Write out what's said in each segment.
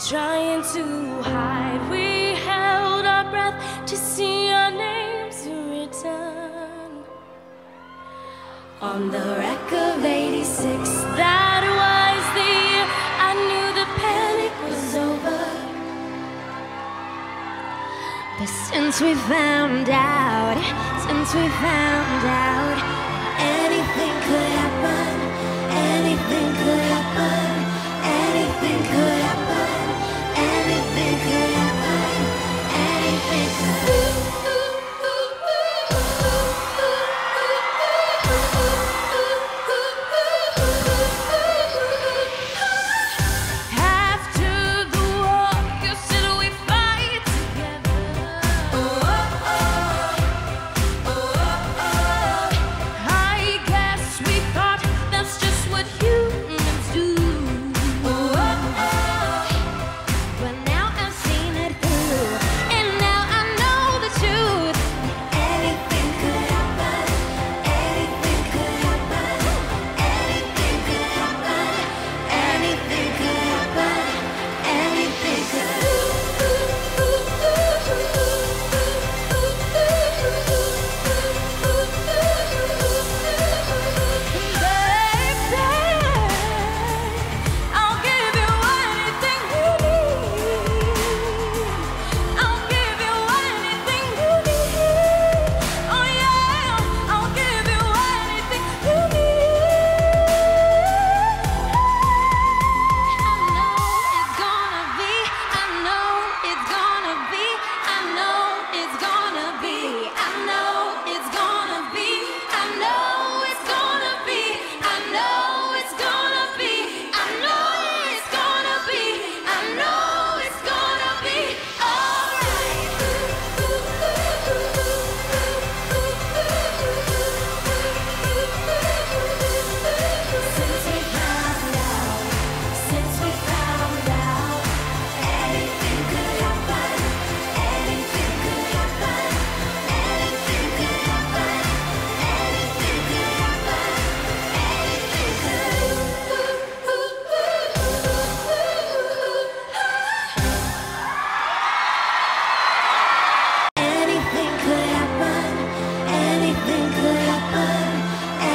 trying to hide. We held our breath to see our names written on the wreck of '86. That was the year I knew the panic was over. But since we found out, anything could happen, anything could happen, anything could happen, anything could happen, anything could.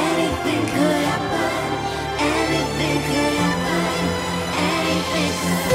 Anything could happen, anything could happen, anything could.